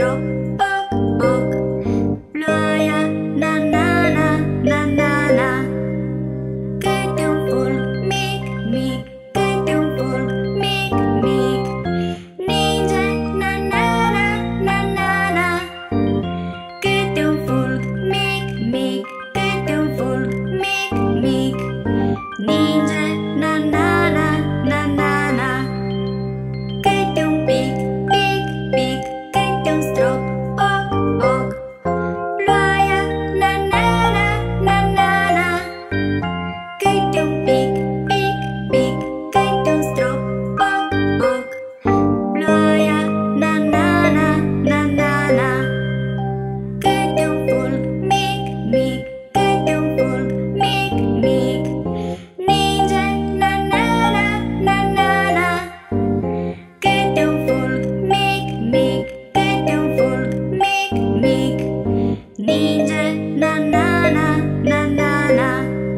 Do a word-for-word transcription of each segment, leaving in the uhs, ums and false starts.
strop, oc, oc. Ploaia, na na na, na na na. Câte un fulg mic, mic, câte un fulg mic, mic. Ninge, na na na, na na na. Câte un fulg mic, mic, câte un fulg mic, mic. Ninge, na na na, na na na. Câte un pic, pic, pic, câte un strop, oc, oc. Ploaia, na na na, na na na. Câte un pic, pic, pic, câte un strop, oc, oc. Ploaia, na na na, na na na. Câte un fulg mic, mic, câte un fulg mic, mic. Ninge, na na na, na na na. Câte un fulg mic, mic, câte un fulg mic, mic. Ninge, na na na, na na na.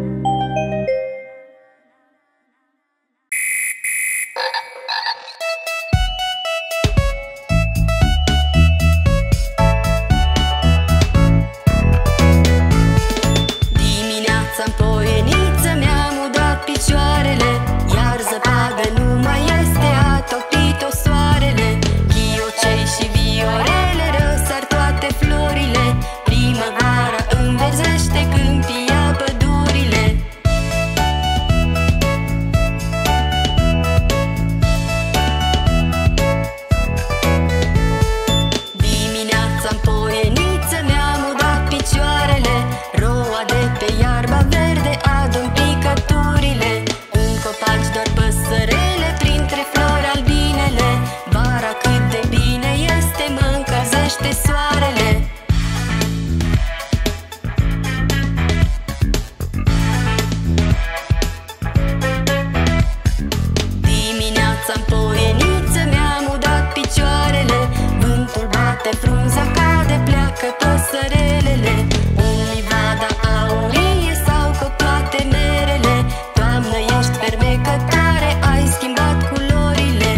Dimineața-n poieniță mi-am udat picioarele, iar zăpadă nu mai este, a topit-o soarele. Ghiocei și viorele răsar toate florile, primăvara înverzește câmpia, pădurile. Dimineața-n poieniță mi-am udat picioarele, roa de pe iarba verde adun picăturile. În copaci doar păsărele, printre flori albinele. Vara cât de bine este, mă încălzește soarele. Dimineața-n poieniță mi-am udat picioarele, vântul bate, frunza cade, pleacă păsărelele. În livada aurie sau cu toate merele, Doamnă, ești fermecătoare, ai schimbat culorile.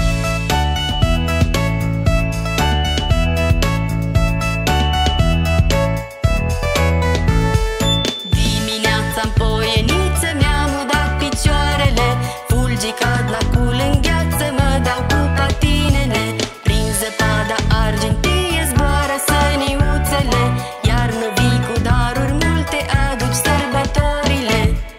Dimineața-n poieniță mi-am udat picioarele, fulgii cad la cul în gheață, mă dau cu patinele. Prin zăpada argintie zboară săniuțele, iarnă vii cu daruri multe, aduci sărbătorile.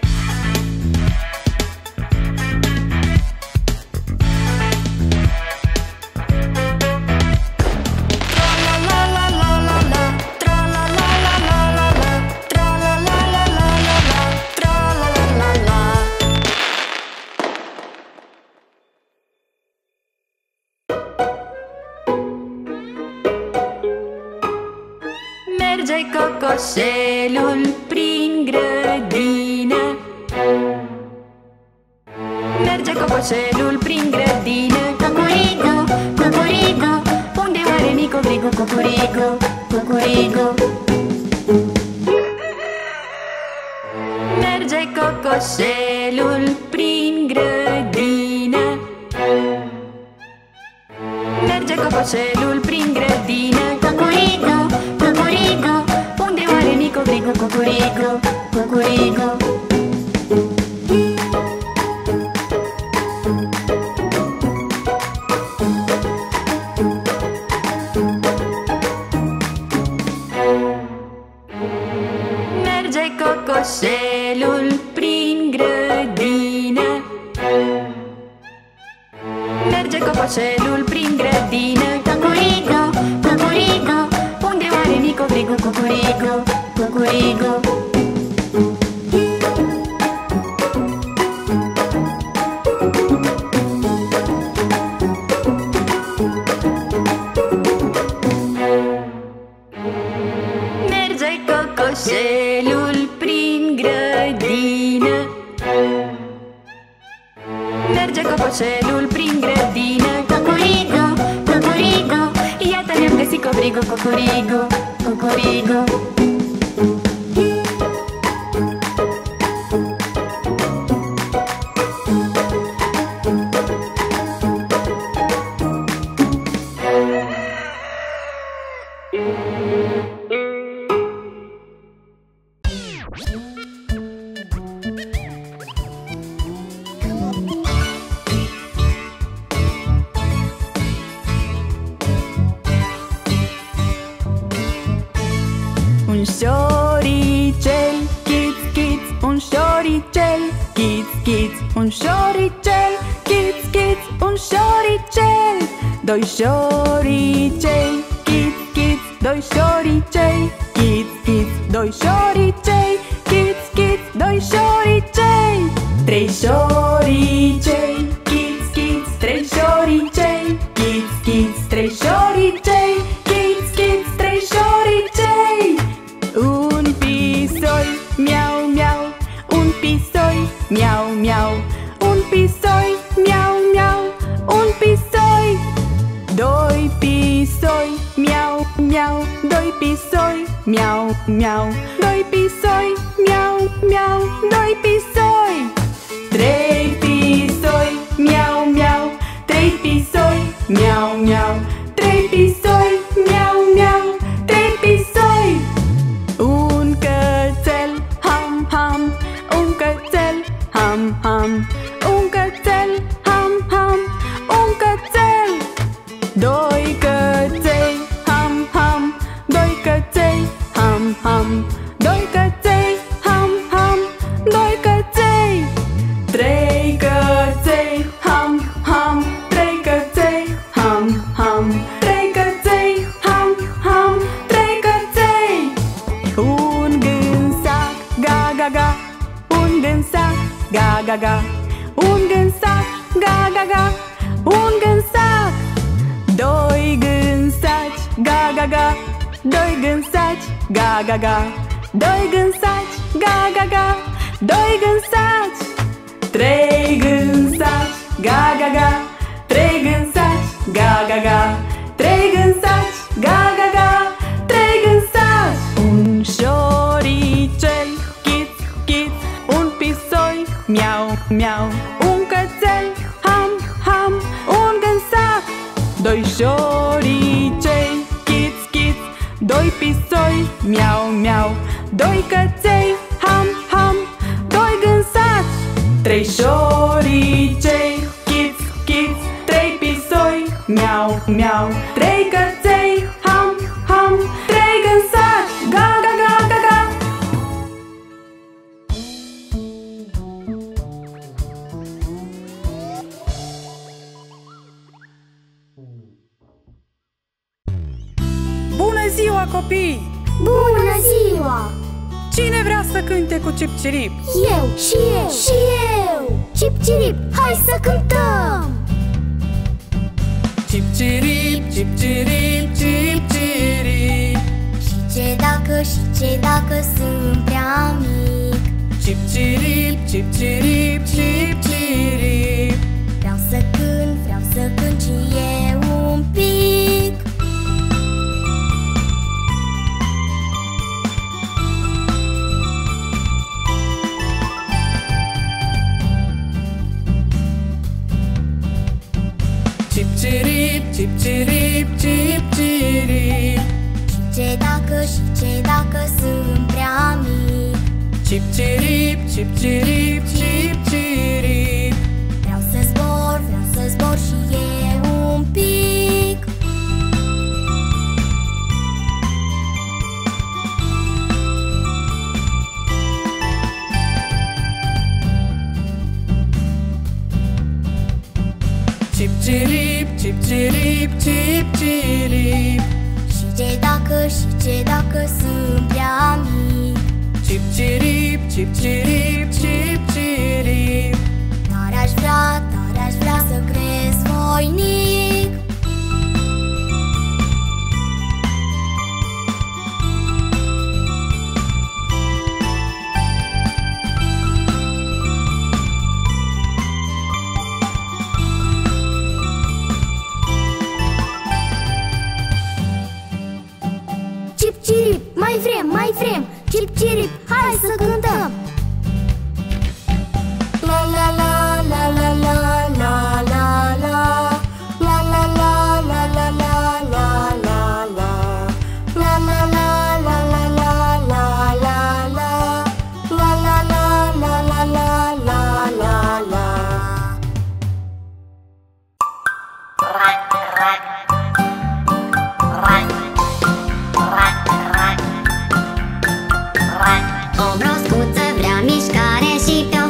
Tra-la-la-la-la-la-la, tra-la-la-la-la-la-la, tra-la-la-la-la-la-la, tra-la-la-la-la. Merge cocoșelul prin grădină, merge cocoșelul prin grădină. Cucurigu, cucurigu, unde oare micu grigu? Cucurigu, cucurigu. Merge cocoșelul prin grădină, merge cocoșelul prin grădină. Cucurigu, cucurigu, unde oare micu grigu? Cucurigu, cucurigu. Merge cocoșelul prin grădină, merge cocoșelul prin grădină. Cucurigu, cucurigu, unde oare micu grigu? Cucurigu, cucurigu. Merge cocoșelul prin grădină, merge cocoșelul prin grădină. Cucurigu, cucurigu, iată ne-am găsit cobrigu. Cucurigu, cucurigu. șoricel, ghiț, ghiț, un șoricel, ghiț, ghiț, un șoricel. Doi șoricei, ghiț, ghiț, doi șoricei, ghiț, ghiț, doi șoricei, ghiț, ghiț, doi șoricei. Trei șoricei, ghiț, ghiț, trei șoricei, ghiț, ghiț, trei șoricei, ghiț, ghiț, trei șoricei. Un pisoi, miau, miau, un pisoi, miau, miau, un pisoi, miau, miau, un pisoi. Doi pisoi, miau, miau, doi pisoi, miau, miau, doi pisoi, miau, miau, doi pisoi. Trei pisoi, miau, miau, trei pisoi, miau, miau, trei pisoi, miau, miau, trei pisoi. Un cățel, ham, ham, un cățel, ham, ham, un cățel, ham, ham, un cățel. Doi căței, ham, ham, doi căței, ham, ham, doi căței, ham, ham, doi căței. Trei căței, ham, ham, trei căței, ham, ham, trei căței, ham, ham, trei căței. Un gânsac, ga, ga, ga, un gânsac, ga, ga, ga, un gânsac, ga, ga, ga, un gânsac. Doi gânsaci, ga, ga, ga, doi gânsaci, ga, ga, ga, doi gânsaci, ga, ga, ga, doi gânsaci. Trei gânsaci, ga, ga, ga, trei gânsaci, ga, ga, ga, trei gânsaci, ga, ga, ga, trei gânsaci. Un șoricel, ghiț, ghiț, un pisoi, miau, miau, un cățel, ham, ham, un gânsac. Doi șoricei, ghiț, ghiț, doi pisoi, miau, miau, doi căței, ham, ham, doi gânsaci. Trei șoricei, ghiț, ghiț, trei pisoi, miau, miau, trei căței, ham, ham, trei gânsaci, ga, ga, ga, ga, ga. Bună ziua, copii! Bună ziua! Cine vrea să cânte cu cip-cirip? Eu și eu și eu! Cip-cirip, hai să cântăm! Cip-cirip, cip-cirip, cip-cirip. Și ce dacă, și ce dacă sunt prea mic? Cip-cirip, cip-cirip, cip-cirip. Vreau să cânt, vreau să cânt și eu un pic. Cip-cirip, cip-cirip, cip-cirip. Și ce dacă, și ce dacă sunt prea mic? Cip-cirip, cip-cirip, cip-cirip. Vreau să zbor, vreau să zbor și eu un pic. Cip-cirip, cip-cirip, cip-cirip. Și ce dacă, și ce dacă sunt prea mic? Cip-cirip, cip-cirip, cip-cirip. Tare aș vrea, tare aș vrea să cresc voinic. Cip-cirip, mai vrem, mai vrem. Cip-cirip, hai să cântăm. La la la la la la la la la. La la la la la la la la la. La la la la la la la la la. La la la la la la la la la. O broscuță vrea mișcare și pe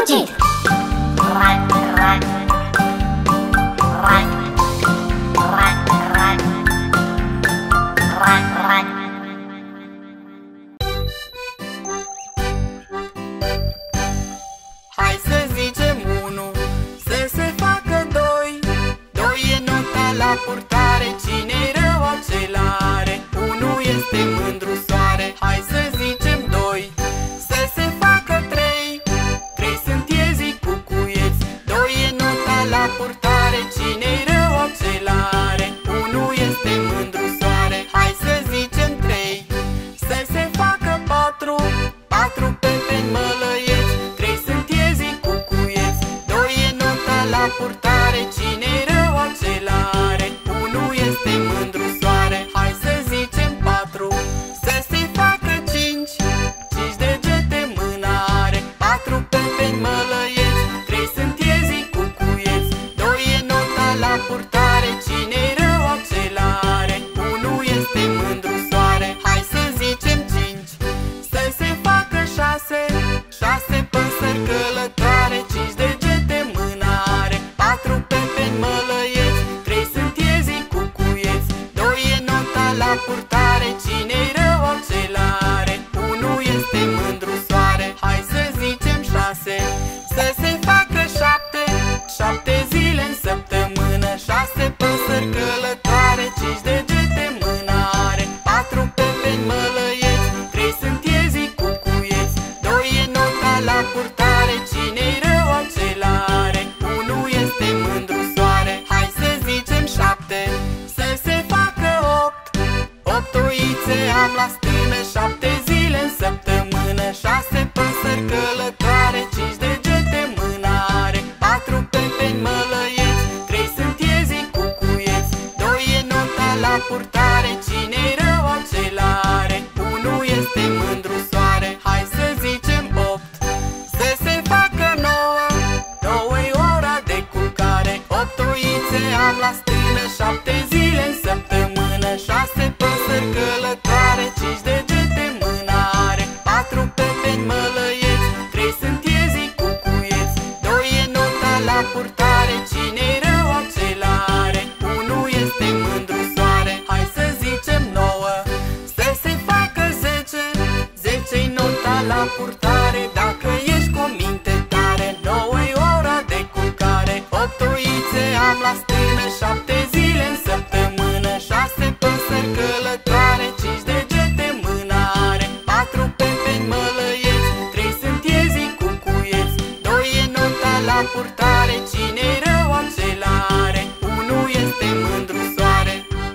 strălucit. Ran, ran, ran, ran, ran, ran, ran. Hai să zicem unu, să se facă doi. Doi e nota la purtare, cine-i rău acela are. Unu este mândru soare, hai să zicem doi. Să se facă trei, trei sunt iezii cucuieți. Doi e nota la purtare, cine-i rău acela are. Unu este mândru soare, hai să zicem trei. Să se facă patru, patru pepeni mălăieți. Trei sunt iezii cucuieți. Doi e nota la purtare, cine-i rău acela are. Unu este mândru soare, hai să zicem patru. Să se facă cinci, cinci degete mâna are. Patru pepeni mălăieți. Trei sunt iezii cucuieți. Doi e nota la purtare, cine-i rău acela are. Unu este mândru soare, hai să zicem cinci. Să se facă șase, șase păsări călătoare. Cinci degete mâna are. Patru pepeni mălăieți. Trei sunt iezii cucuieți. Doi e nota la purtare, cine-i rău acela are. Unu este mândru soare, hai să zicem șase. Să se facă șapte, șapte zile în săptămână. Șase păsări călătoare. Cinci degete mâna are. Patru pepeni mălăieți. Trei sunt iezii cucuieți. Doi e nota la purtare, cine-i rău acela are. Unu este mândru soare, hai să zicem șapte. Să se facă opt, opt oițe am la stână. Șapte zile în săptămână. Șase păsări călătoare. Cinci degete mâna are. Patru pepeni mălăieți. Trei sunt iezii cucuieți. Doi e nota la purtare, cine-i rău acela are. Unu este mândru soare, hai să zicem opt. Să se facă nouă, nouă-i ora de culcare. Opt oițe am la stână. Șapte zile în săptămână. Șase păsări călătoare. Cinci degete mâna are. Patru pepeni mălăieți. Trei sunt iezii cucuieți. Doi e nota la purtare, cine-i rău acela are. Unu este mândru soare, hai să zicem nouă. Să se facă zece, zece-i nota la purtare. Dacă ești cu minte tare. Nouă-i ora de culcare. Opt oițe am la stână. Șapte zile în săptămână. Șase păsări călătoare. Cinci degete mâna are. Patru pepeni mălăieți. Trei sunt iezii cucuieți. Doi e nota la purtare, cine-i rău acela are. Unu este mândru soare.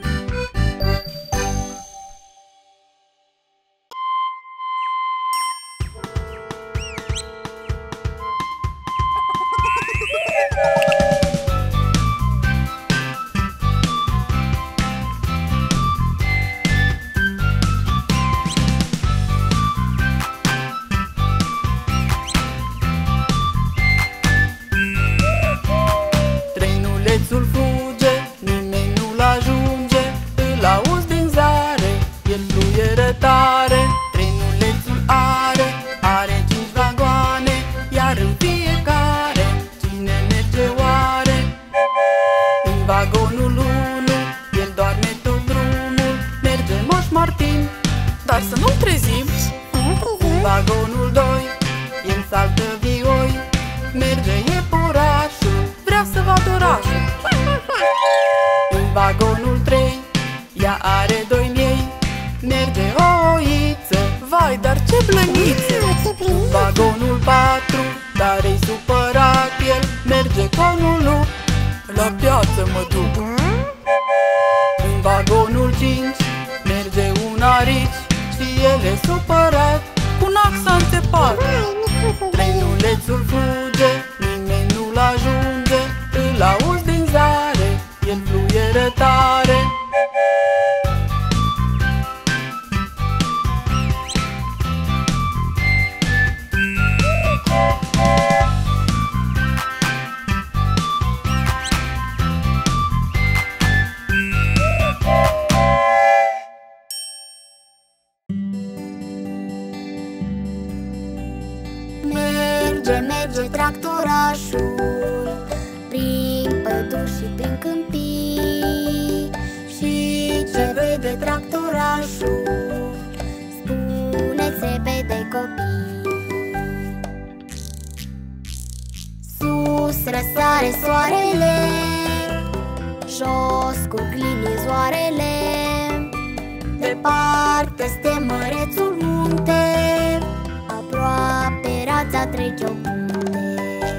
Trenulețul fuge, nimeni nu-l ajunge. Îl auzi din zare, el fluieră tare. Trenulețul are, are cinci vagoane. Iar în fiecare, cine merge oare? În vagonul unu, el doarme tot drumul. Merge Moș Martin, dar să nu-l trezim. În vagonul doi, el saltă vioi. Merge iepurașul, vrea să vadă orașul. În vagonul trei, ea are doi miei. Merge o oiță, vai, dar ce blăniță. În vagonul patru, dar e supărat el. Merge conul lup, la piață mă duc. În vagonul cinci, merge un arici. Și el e supărat, cu un axa înțepat. Trenulețul fuge, nimeni nu-l ajunge. Îl auzi din zare, el fluieră tare. Merge, merge tractorașul prin păduri și prin câmpii. Și ce vede tractorașul? Spuneți repede, copii. Sus răsare soarele, jos curg linii zoarele. Departe este mărețul munte, aproape rața trece o punte.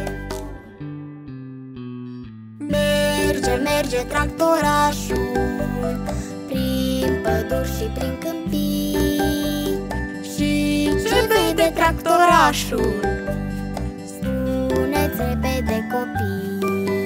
Merge, merge tractorașul prin păduri și prin câmpii. Și ce vede tractorașul? Spuneți repede, copii.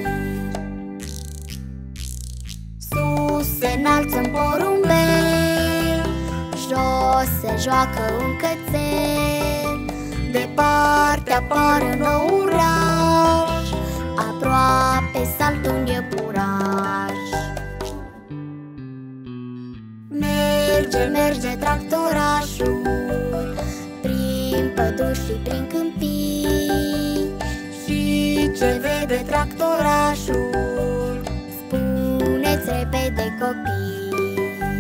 Sus se înalță un porumbel, jos se joacă un cățel. Departe apare un nou oraș, aproape saltă un iepuraș. Merge, merge tractorașul prin păduri și prin câmpii. Și ce vede tractorașul? Spuneți repede, copii.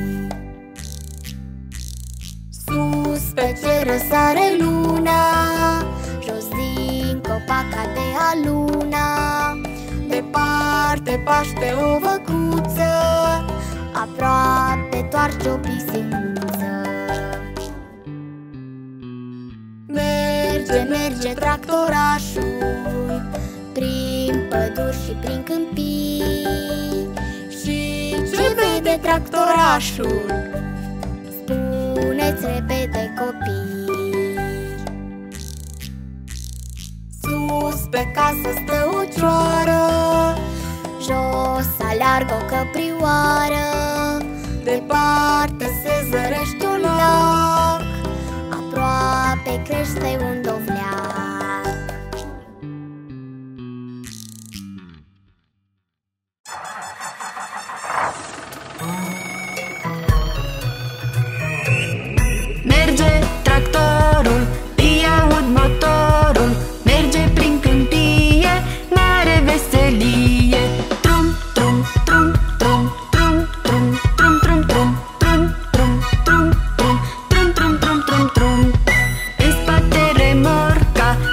Sus pe cer răsare luna, jos din copac cade aluna. Departe paște o văcuță, aproape toarce o pisicuță. Merge, merge tractorașul prin păduri și prin câmpii. Și ce vede tractorașul? Spuneți repede, copii. Sus pe casă stă o cioară, jos aleargă o căprioară. Departe se zărește un lac, aproape crește un dovleac. Merge tractorul, îi aud motorul, merge prin câmpie, mare veselie. Trum, trum, trum, trum, trum, trum, trum, trum, trum, trum, trum, trum, trum, trum, trum, trum, trum, trum. În spate remorca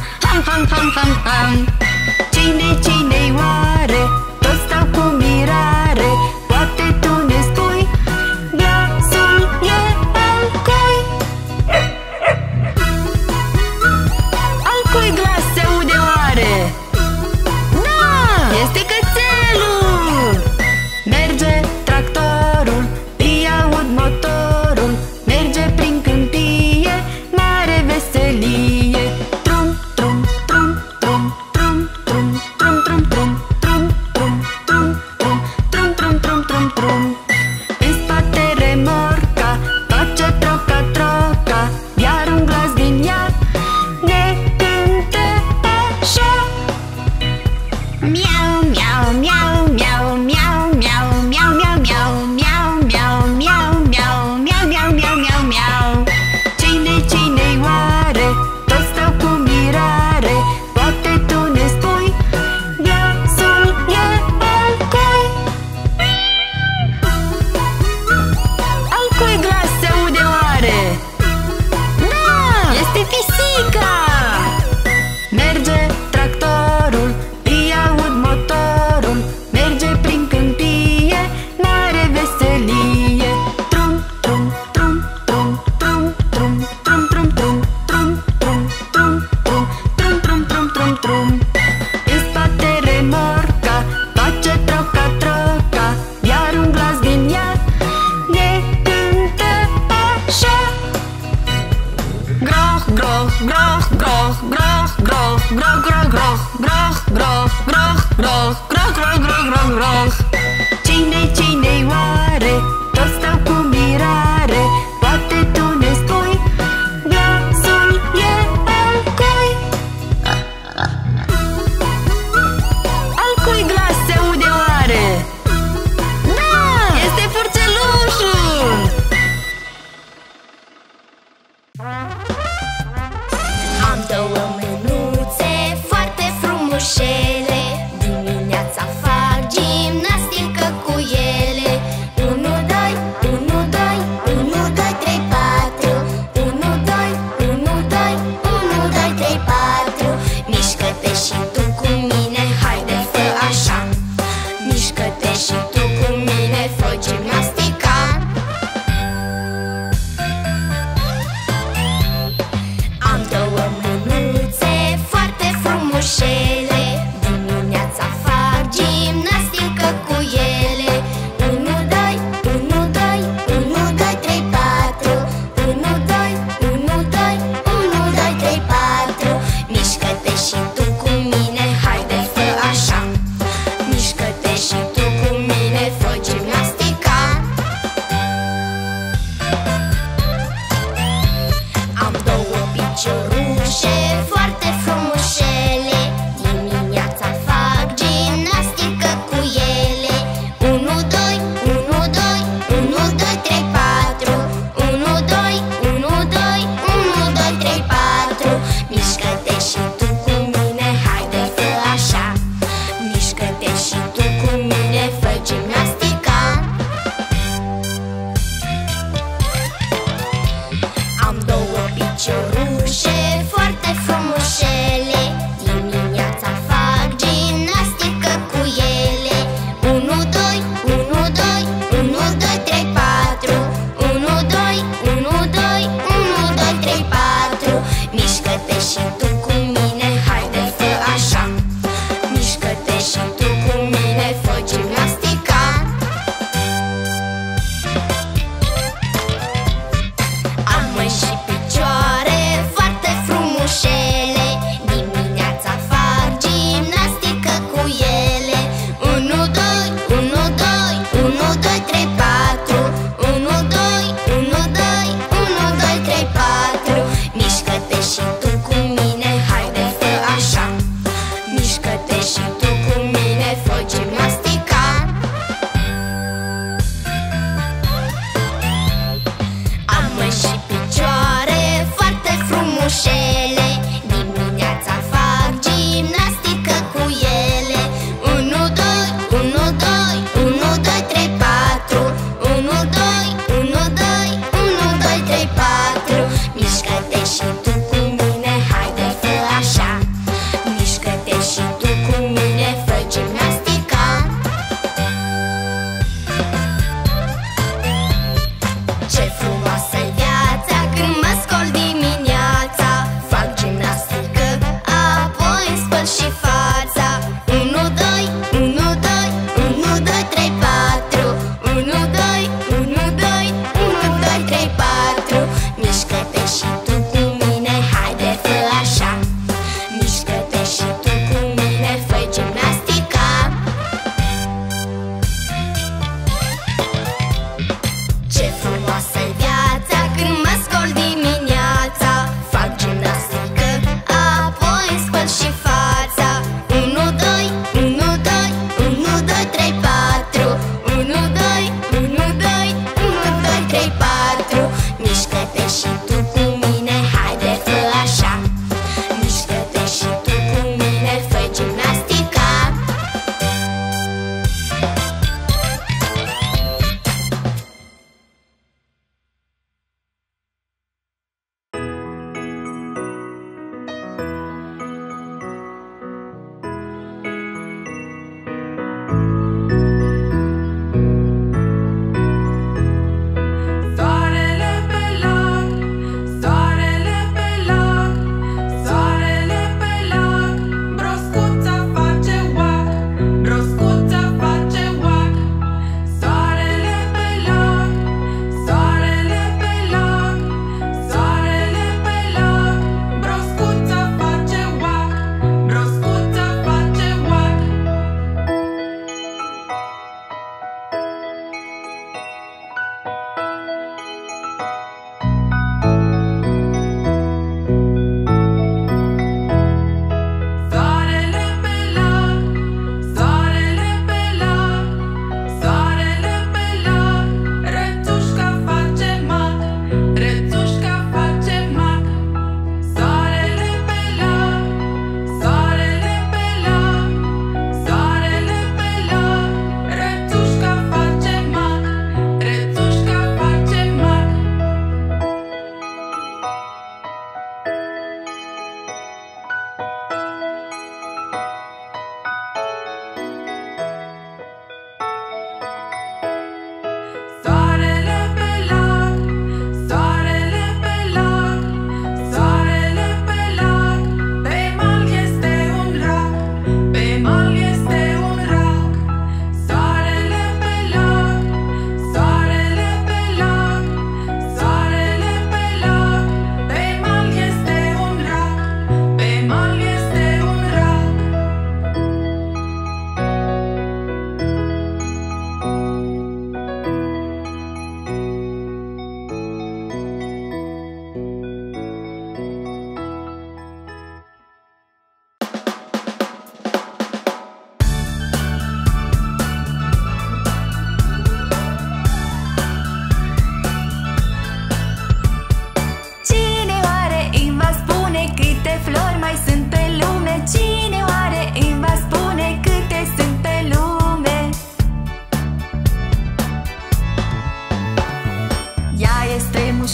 ham, ham, ham, ham, ham. Cine, cine-i oare? Toți stau cu mirare. Poate tu ne spui, glasul e al cui? Al cui glas se aude oare? Da, este cățelul! Merge tractorul, îi aud motorul, merge prin câmpie, mare veselie. Trum, trum, trum, trum, trum, trum, trum, trum, trum, trum, trum, trum, trum, trum, trum, trum, trum, trum. În spate remorca face troca, troca, iar un glas din ea ne cântă așa. Miau, miau, miau, miau, miau, miau, miau, miau, miau, miau, miau, miau, miau, miau, miau, miau, miau, miau. Cine, cine-i oare? Toți stau cu mirare. Poate tu ne spui, glasul e al cui? Al cui glas se aude oare? Da, este pisica! Merge tractorul, îi aud motorul, merge prin câmpie, mare veselie. Trum, trum, trum, trum, trum, trum, trum, trum, trum, trum, trum, trum, trum, trum, trum, trum, trum, trum. În spate remorca face troca, troca, iar un glas din ea ne cântă așa. Groh, groh, groh, groh, groh, groh, groh, groh, groh, groh, groh, groh, groh, groh, groh, groh, groh, groh. Cine, cine-i oare? Toți stau cu mirare. Poate tu ne spui, glasul e al cui? Al cui glas se aude oare? Da, este furțelușul! Am două mânuțe foarte frumușele, dimineața fac gimnastică cu ele. Unu, doi, unu, doi, unu, doi, trei, patru. Unu, doi, unu, doi, unu, doi, trei, patru. Mișcă-te și tu cu mine, haide, fă așa. Mișcă-te și tu cu mine, fă gimnastica. Am două mânuțe foarte frumușele, dimineața fac gimnastică cu ele. Unu, doi, unu, doi, unu, doi, trei, patru. Unu, doi, unu, doi, unu, doi, trei, patru. Mișcă-te și tu cu mine, haide, fă așa. Mișcă-te și tu cu mine, fă gimnastica. Am două piciorușe foarte frumușele,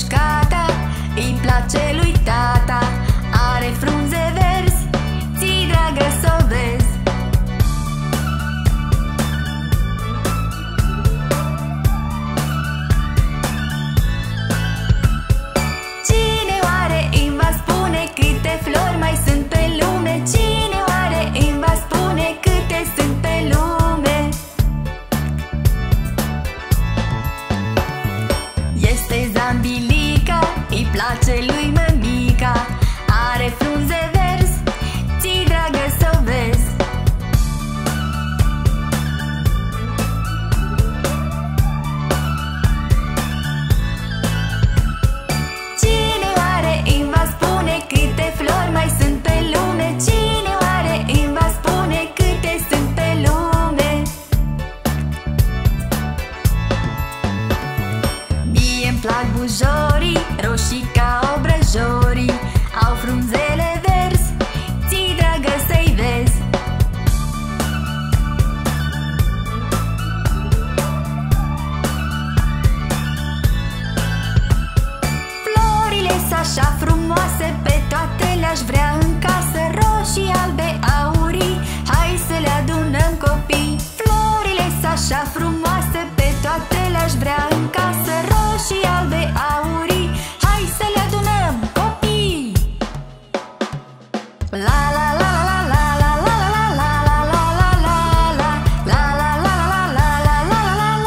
mușcata îi place lui tata. Are frunze verzi, ți-i dragă s-o vezi. Cine oare îmi va spune câte flori mai sunt pe lume? Cine oare îmi va spune câte sunt pe lume? Este Zambilica, îi place lui mămica. Are frunze verzi, ți-i dragă s-o vezi. Cine oare îmi va spune câte flori mai sunt pe lume? Cine oare îmi va spune câte sunt pe lume? Mie-mi plac bujorii, roșii ca obrăjorii. Au frunzele verzi, ți-i dragă să-i vezi. Florile-s așa frumoase, pe toate le-aș vrea în casă. Roșii, albe, aurii, hai să le adunăm copii. Florile-s așa frumoase, pe toate le-aș vrea în casă. Roșii, albe, aurii, hai să le adunăm copii. La la la la la la la la la la la la la la la la la la la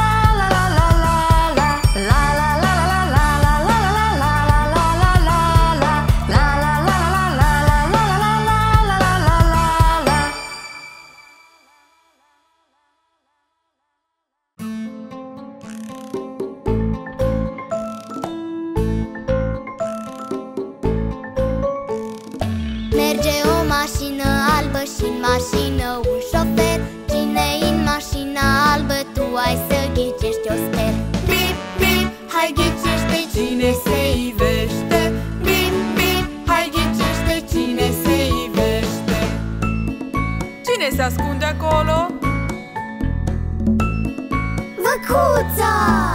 Merge o mașină albă și-n mașină un șofer. Cine-i în mașina albă, tu ai să ghicești, o sper. Bip, bip, hai ghicește cine se ivește. Bip, bip, hai ghicește cine se ivește. Cine se ascunde acolo? Văcuța!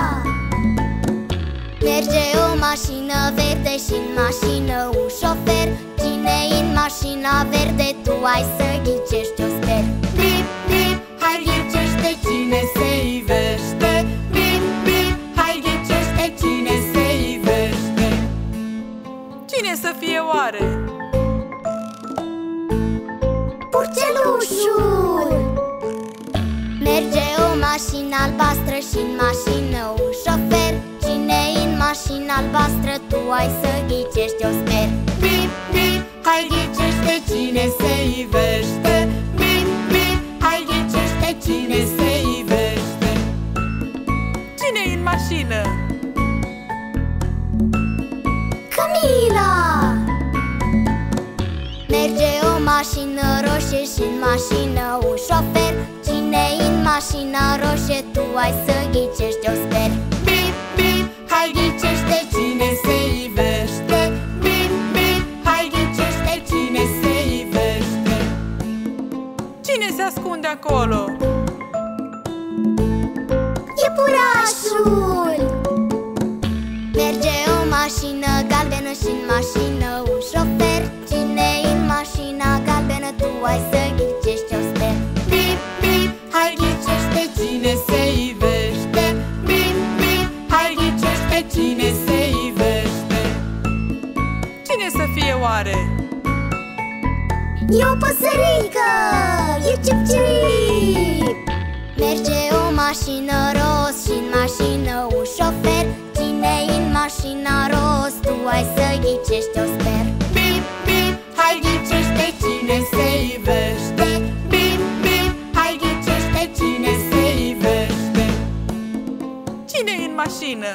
Merge o mașină verde și-n mașină un șofer. Cine-i în mașina verde, tu ai să ghicești, o sper. Bip, bip, hai ghicește cine se ivește. Bip, bip, hai ghicește cine se ivește. Cine să fie oare? Purcelușul! Merge o mașină albastră și-n mașină un șofer. Cine-i în mașina albastră, tu ai să ghicești, o sper. Bip, bip, hai ghicește cine se ivește. Bip, bip, hai ghicește cine se ivește. Cine-i în mașină? Camila! Merge o mașină roșie și-n mașină un șofer. Cine-i în mașina roșie, tu ai să ghicești, o sper. Bip, bip, hai ghicește cine se ivește. Bip, bip, hai ghicește cine se ivește. Cine se ascunde acolo? Iepurașul! Merge o mașină galbenă și-n mașină un șofer. Cine-i în mașina galbenă, tu ai să ghicești, o sper. Bip, bip, hai ghicește cine se ivește. Bip, bip, hai ghicește cine se ivește. Cine să fie oare? E o păsărică! E cip-cip! Merge o mașină roz și-n mașină un șofer. Cine-i în mașina roz, tu ai să ghicești, o sper. Bip, bip, hai ghicește cine se ivește. Bip, bip, hai ghicește cine se ivește. Cine-i în mașină?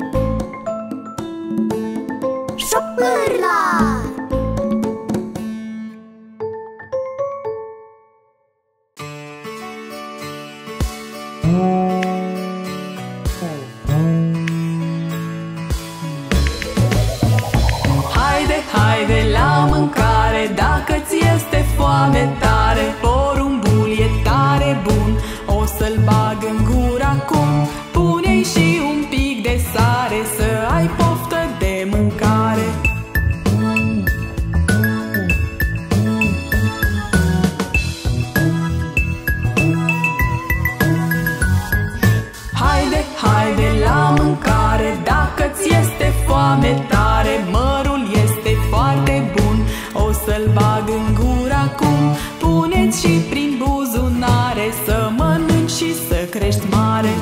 Șopârla! Haide, haide la mâncare, dacă ți acum. Puneți și prin buzunare, să mănânci și să crești mare.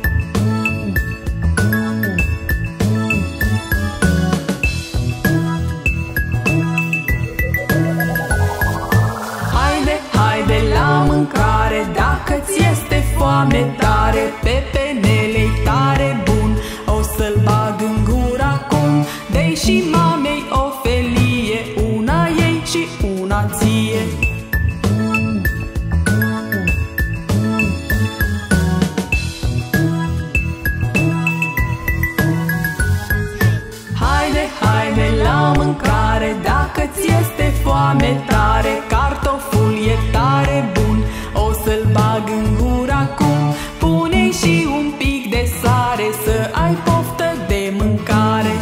Haide, haide la mâncare, dacă-ți este foame tare. Pepenele-i tare bun, o să-l bag în gură acum. Dă-i și mamei o felie, una ei și una ție. Haide, haide la mâncare, dacă-ți este foame tare. Cartoful e tare bun, o să-l bag în gură acum. Pune-i și un pic de sare, să ai poftă de mâncare.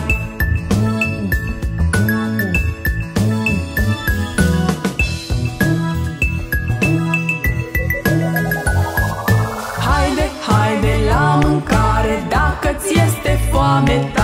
Haide, haide la mâncare, dacă-ți este foame